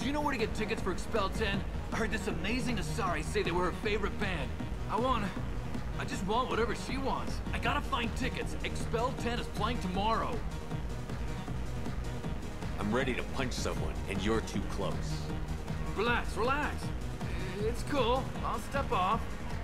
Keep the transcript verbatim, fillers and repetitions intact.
you know where to get tickets for Expel ten? I heard this amazing Asari say they were her favorite band. I want... I just want whatever she wants. I gotta find tickets. Expel ten is playing tomorrow. I'm ready to punch someone, and you're too close. Relax, relax. It's cool. I'll step off.